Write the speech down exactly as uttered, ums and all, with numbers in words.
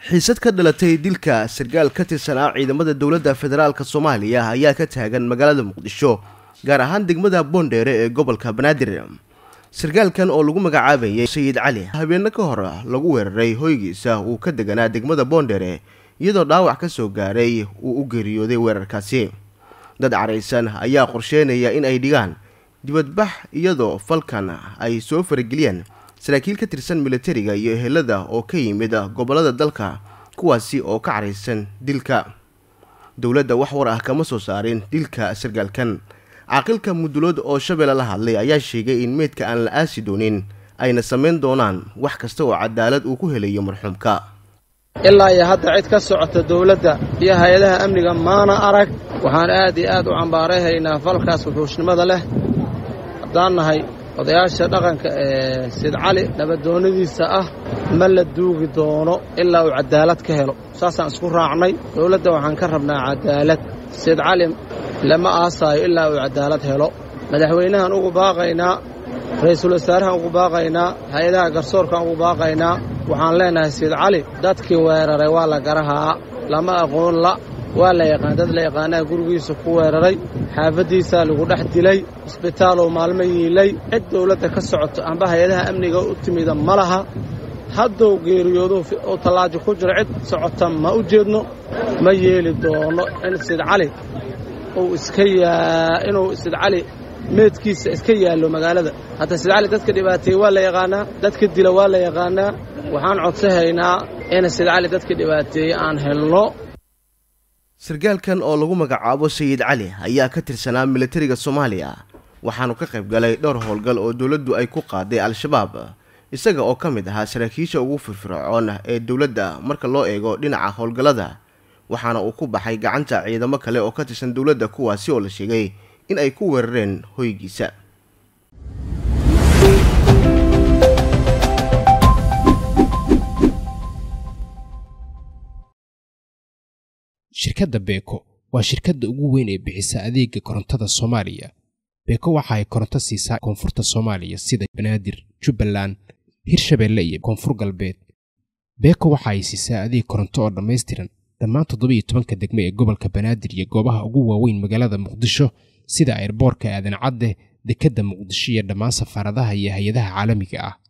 xiisad ka dhalatay dilka sargaal ka tirsanaa ciidamada dowladda federaalka Soomaaliya ayaa ka taagan magaalada Muqdisho gaar ahaan degmada Boondheere ee gobolka Banaadir. sargaalkan oo lagu magacaabayay Sayid Cali habeen ka hor lagu weeraray hoygiisa uu ka deganaa degmada Boondheere iyadoo dhaawac ka soo gaaray uu u geeriyooday weerarkaasi. dad careysan ayaa qorsheynaya in ay dhigaan dibadbax iyadoo falkan ay soo farageliyeen saraakiil ka tirsan militariga iyo ehelada oo ka yimid gobolada dalka kuwaasi oo ka careysan dilka. dowladda wax war ah kama soo saarin dilka sargaalkan. caaqilka Mudulood oo Shabeelle la hadlay ayaa sheegay in meedka aan la aasi doonin ayna sameyn doonaan wax kasta oo cadaalad uu ku helayo marxuumka. ilaa iyo hadda cid ka socota dowladda iyo hay'adaha amniga maana arag. waxaan aad iyo aad u cambaareeynaa falkaas wuxuushnimada leh haddaan nahay odayaasha dhaqanka ee Sayid Cali nabadoonadiisa ah ma la duugi doono ilaa uu cadaalad ka helo. saasaan isku raacnay. dowladda waxaan ka rabnaa cadaalad. Sayid Cali lama aasayo ilaa uu cadaalad helo. madaxweynahan ugu baaqaynaa, ra'iisul wasaarahan ugu baaqaynaa, hay'adaha garsoorkan ugu baaqaynaa. waxaan leenahay Sayid Cali dadkii weeraray waa la garahaa, lama aqoon la waa la yaqaan. dad la yaqaanaa gurigiisa ku weeraray, xaafadiisa lagu dhex dilay, isbitaal oo maalmo yiilay. cid dowladda ka socoto amba hay'adaha amniga u timida ma laha. hadduu geeriyoodo oo tallaajo ku jiro cid socota ma u jeedno. ma yeeli doono in Sayid Cali uu iska yaa inuu Sayid Cali meedkiisa iska yaallo magaalada. hadda Sayid Cali dadka dhibaateeyay waa la yaqaanaa, dadka dila waa la yaqaanaa. waxaan codsanaynaa in Sayid Cali dadka dhibaateeyay aan helno. sargaalkan oo lagu magacaabo Sayid Cali ayaa ka tirsanaa militariga Soomaaliya waxaanu ka qayb galay dhowr howlgal oo dowladdu ay ku qaaday al-shabaab isaga oo ka mid ahaa saraakiisha ugu firfircoon ee dowladda marka loo eego dhinaca howlgallada. waxaana uu ku baxay gacanta ciidamo kale oo ka tirsan dowladda kuwaasi oo la sheegay in ay ku weerareen hoygiisa. shirkadda Beko waa shirkadda ugu weyn ee bixisa adeega korontada Soomaaliya. Beko waxa ay koronto siisaa koonfurta Soomaaliya sida Banaadir, Jubbaland, Hirshabeelle iyo Koonfur Galbeed. Beko waxa ay siisaa adeeg koronto oo dhameystiran dhammaan toddoba iyo tobanka degmo ee gobolka Banaadir iyo goobaha ugu waaweyn magaalada Muqdisho sida airportka Aadan Cadde, dekedda Muqdisho iyo dhammaan safaaradaha iyo hay'adaha caalamiga ah.